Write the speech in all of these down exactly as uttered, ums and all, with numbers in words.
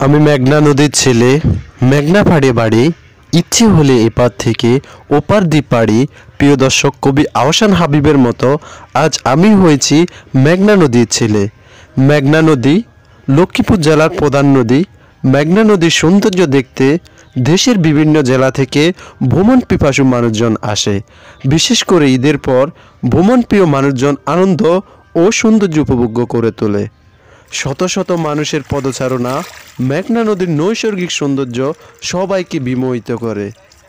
আমি মেঘনা নদীর ছেলে, মেঘনা পাড়ে বাড়ি, ইচ্ছে হলে এপার থেকে ওপার দিয়ে পাড়ি। প্রিয় দর্শক, কবি আহসান হাবীবের মতো আজ আমি হয়েছি মেঘনা নদীর ছেলে। মেঘনা নদী লক্ষ্মীপুর জেলার প্রধান নদী। মেঘনা নদীর সৌন্দর্য দেখতে দেশের বিভিন্ন জেলা থেকে ভ্রমণ পিপাসু মানুষজন আসে। বিশেষ করে ঈদের পর ভ্রমণপ্রিয় মানুষজন আনন্দ ও সৌন্দর্য উপভোগ করে তোলে। শত শত মানুষের পদচারণা মেঘনা নদীর নৈসর্গিক সৌন্দর্য সবাইকে বিমোহিত করে।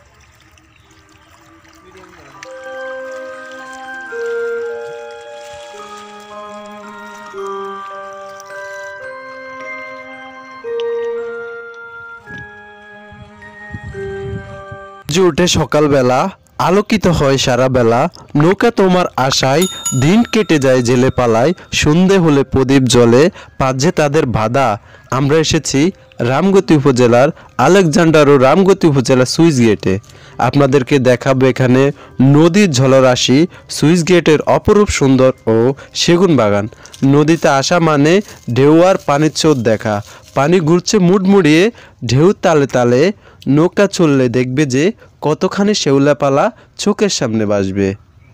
উঠে সকালবেলা, আলোকিত হয় সারা বেলা, নৌকা তোমার আশায় দিন কেটে যায় জেলে পালায়। সন্ধে হলে প্রদীপ জ্বলে, পাচ্ছে তাদের বাধা। আমরা এসেছি রামগতি উপজেলার আলেকজান্ডার ও রামগতি উপজেলার সুইচ গেটে। আপনাদেরকে দেখাবো এখানে নদীর জলরাশি, সুইচ গেটের অপরূপ সুন্দর ও সেগুন বাগান। নদীতে আসা মানে ঢেউ আর পানির স্রোত দেখা। পানি ঘুরছে মুড়মুড়িয়ে, ঢেউ তালে তালে। নৌকা চললে দেখবে যে কতখানি শেওলাপালা চোখের সামনে ভাসবে।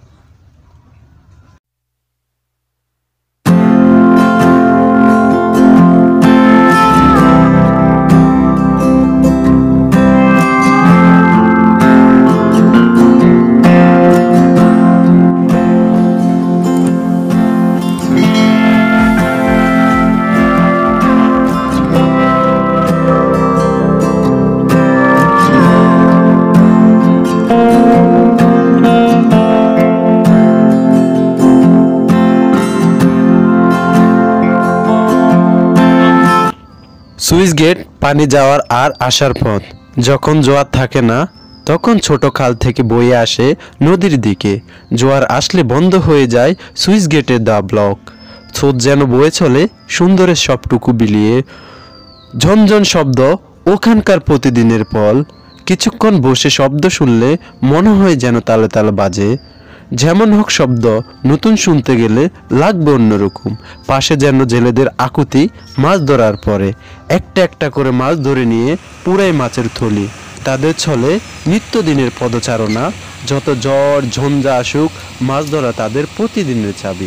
সুইচ গেট পানি যাওয়ার আর আসার পথ। যখন জোয়ার থাকে না তখন ছোট খাল থেকে বয়ে আসে নদীর দিকে। জোয়ার আসলে বন্ধ হয়ে যায় সুইচ গেটের দা ব্লক। স্রোত যেন বয়ে চলে সুন্দরের সবটুকু বিলিয়ে। ঝনঝন শব্দ ওখানকার প্রতিদিনের পল। কিছুক্ষণ বসে শব্দ শুনলে মনে হয় যেন তালে তালে বাজে। যেমন হোক শব্দ নতুন শুনতে গেলে লাগবে অন্যরকম। পাশে যেন জেলেদের আকুতি মাছ ধরার পরে। একটা একটা করে মাছ ধরে নিয়ে পুরাই মাছের থলি। তাদের ছলে নিত্যদিনের পদচারণা। যত ঝড় ঝঞ্ঝা আসুক, মাছ ধরা তাদের প্রতিদিনের চাবি।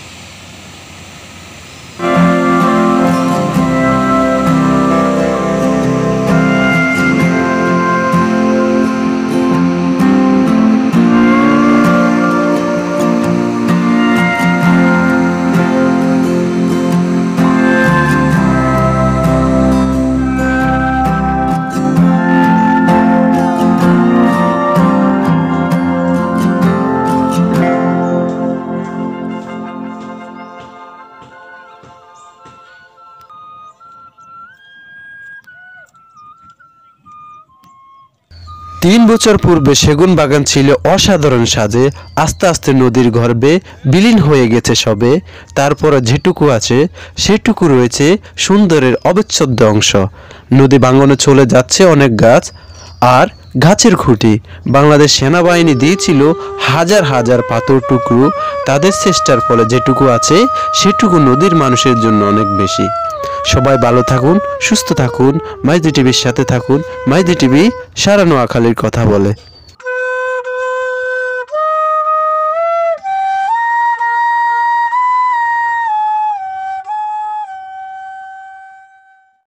তিন বছর পূর্বে সেগুন বাগান ছিল অসাধারণ সাজে। আস্তে আস্তে নদীর গর্ভে বিলীন হয়ে গেছে সবে। তারপরে যেটুকু আছে সেটুকু রয়েছে সুন্দরের অবিচ্ছেদ্য অংশ। নদী ভাঙনে চলে যাচ্ছে অনেক গাছ আর গাছের খুঁটি। বাংলাদেশ সেনাবাহিনী দিয়েছিল হাজার হাজার পাথর টুকরো। তাদের চেষ্টার ফলে যেটুকু আছে সেটুকু নদীর মানুষের জন্য অনেক বেশি। সবাই ভালো থাকুন, সুস্থ থাকুন, মাইজি টিভির সাথে থাকুন। মাইজি টিভি সারা নোয়াখালীর কথা বলে।